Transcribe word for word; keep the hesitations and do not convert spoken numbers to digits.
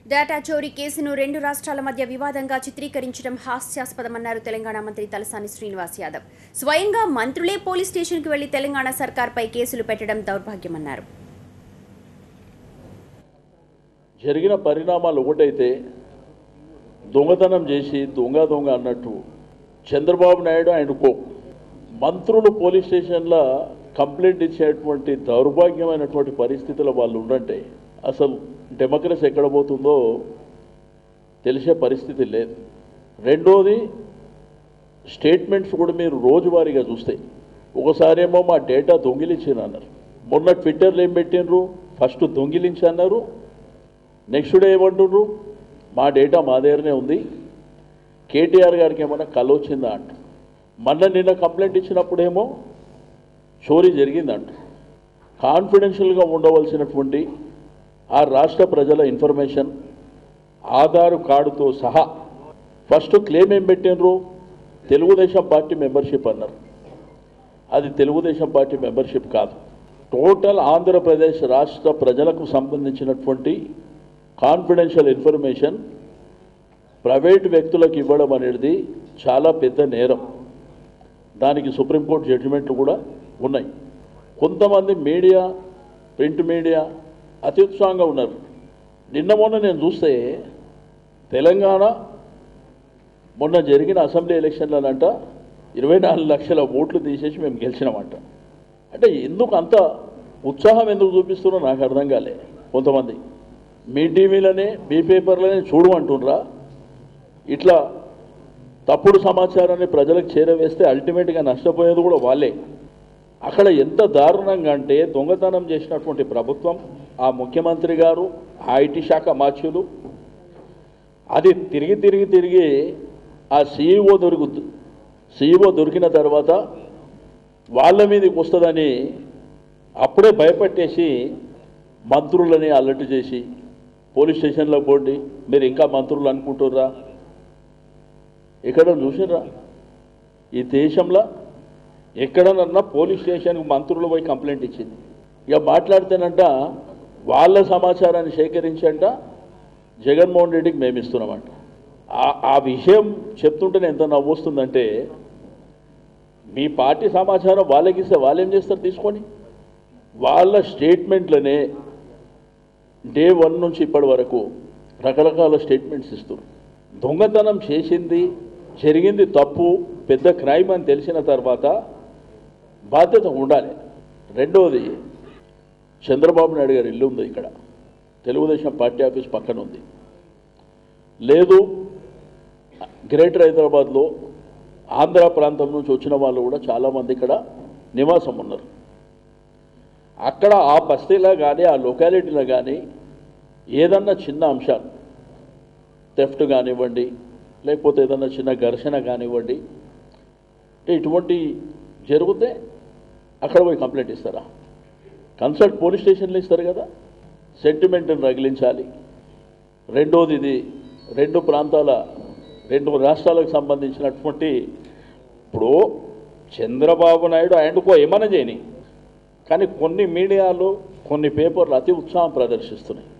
Data చోరీ కేసును రెండు రాష్ట్రాల మధ్య వివాదంగా చిత్రీకరించడం హాస్యాస్పదమన్నారు తెలంగాణ మంత్రి తలసాని శ్రీనివాస్ యాదవ్. స్వయంగా మంత్రులే పోలీస్ స్టేషన్కు వెళ్లి తెలంగాణ సర్కార్పై కేసులు పెట్టడం దౌర్భాగ్యమన్నారు. జరిగిన పరిణామాలు ఒకటైతే దొంగతనం చేసి దొంగ దొంగ అన్నట్టు చంద్రబాబు నాయుడు ఆయనకో మంత్రులు పోలీస్ స్టేషన్లో కంప్లైంట్ ఇచ్చేటువంటి దౌర్భాగ్యమైనటువంటి పరిస్థితులు వాళ్ళు ఉండంటే అసలు డెమోక్రసీ ఎక్కడ పోతుందో తెలిసే పరిస్థితి లేదు. రెండోది స్టేట్మెంట్స్ కూడా మీరు రోజువారీగా చూస్తే ఒకసారేమో మా డేటా దొంగిలించిన అన్నారు, మొన్న ట్విట్టర్లో ఏం పెట్టినరు, ఫస్ట్ దొంగిలించి అన్నారు, నెక్స్ట్ డే ఏమంటున్నారు మా డేటా మా దగ్గరనే ఉంది, కేటీఆర్ గారికి ఏమన్నా కళ వచ్చిందా అంట. మొన్న నిన్న కంప్లైంట్ ఇచ్చినప్పుడేమో చోరీ జరిగిందంట. కాన్ఫిడెన్షియల్గా ఉండవలసినటువంటి ఆ రాష్ట్ర ప్రజల ఇన్ఫర్మేషన్ ఆధార్ కార్డుతో సహా ఫస్ట్ క్లెయిమ్ ఏం పెట్టినరు, తెలుగుదేశం పార్టీ మెంబర్షిప్ అన్నారు. అది తెలుగుదేశం పార్టీ మెంబర్షిప్ కాదు, టోటల్ ఆంధ్రప్రదేశ్ రాష్ట్ర ప్రజలకు సంబంధించినటువంటి కాన్ఫిడెన్షియల్ ఇన్ఫర్మేషన్ ప్రైవేటు వ్యక్తులకు ఇవ్వడం అనేది చాలా పెద్ద నేరం. దానికి సుప్రీంకోర్టు జడ్జిమెంట్లు కూడా ఉన్నాయి. కొంతమంది మీడియా, ప్రింట్ మీడియా అతి ఉత్సాహంగా ఉన్నారు. నిన్న మొన్న నేను చూస్తే తెలంగాణ మొన్న జరిగిన అసెంబ్లీ ఎలక్షన్లనంట ఇరవై నాలుగు లక్షల ఓట్లు తీసేసి మేము గెలిచినామంట. అంటే ఎందుకు అంత ఉత్సాహం ఎందుకు చూపిస్తున్నారో నాకు అర్థం కాలే. కొంతమంది మీ టీవీలనే మీ పేపర్లనే చూడమంటున్నారా, ఇట్లా తప్పుడు సమాచారాన్ని ప్రజలకు చేరవేస్తే అల్టిమేట్గా నష్టపోయేది కూడా వాళ్ళే. అక్కడ ఎంత దారుణంగా అంటే దొంగతనం చేసినటువంటి ప్రభుత్వం, ఆ ముఖ్యమంత్రి గారు, ఆ ఐటీ శాఖ మాచ్యులు, అది తిరిగి తిరిగి తిరిగి ఆ సీఈఓ దొరుకు సీఈఓ దొరికిన తర్వాత వాళ్ళ మీదకి వస్తుందని అప్పుడే భయపెట్టేసి మంత్రులని అలర్ట్ చేసి పోలీస్ స్టేషన్లో పోండి, మీరు ఇంకా మంత్రులు అనుకుంటుర్రా, ఎక్కడ చూసిర్రా ఈ దేశంలో ఎక్కడనన్నా పోలీస్ స్టేషన్కి మంత్రులు పోయి కంప్లైంట్ ఇచ్చింది. ఇక మాట్లాడితేనంట వాళ్ళ సమాచారాన్ని సేకరించంట జగన్మోహన్ రెడ్డికి మేము ఇస్తున్నామంట. ఆ విషయం చెప్తుంటేనే ఎంత నవ్వు వస్తుందంటే, మీ పార్టీ సమాచారం వాళ్ళకి ఇస్తే వాళ్ళు ఏం చేస్తారు తీసుకొని, వాళ్ళ స్టేట్మెంట్లనే డే వన్ నుంచి ఇప్పటి వరకు రకరకాల స్టేట్మెంట్స్ ఇస్తారు. దొంగతనం చేసింది జరిగింది తప్పు, పెద్ద క్రైమ్ అని తెలిసిన తర్వాత బాధ్యత ఉండాలి. రెండవది చంద్రబాబు నాయుడు గారి ఇల్లు ఉంది ఇక్కడ, తెలుగుదేశం పార్టీ ఆఫీస్ పక్కన ఉంది. లేదు గ్రేటర్ హైదరాబాద్లో ఆంధ్ర ప్రాంతం నుంచి వచ్చిన వాళ్ళు కూడా చాలామంది ఇక్కడ నివాసం ఉన్నారు. అక్కడ ఆ బస్తీలో కానీ ఆ లొకాలిటీలో కానీ ఏదన్నా చిన్న అంశాలు, థెఫ్ట్ కానివ్వండి, లేకపోతే ఏదన్నా చిన్న ఘర్షణ కానివ్వండి, ఇటువంటి జరిగితే అక్కడ పోయి కంప్లైంట్ ఇస్తారా? కన్సల్ట్ పోలీస్ స్టేషన్లో ఇస్తారు కదా, సెంటిమెంట్ని రగిలించాలి. రెండోది ఇది రెండు ప్రాంతాల రెండు రాష్ట్రాలకు సంబంధించినటువంటి, ఇప్పుడు చంద్రబాబు నాయుడు ఆయనకో ఏమైనా చేయని, కానీ కొన్ని మీడియాలు కొన్ని పేపర్లు అతి ఉత్సాహం ప్రదర్శిస్తున్నాయి.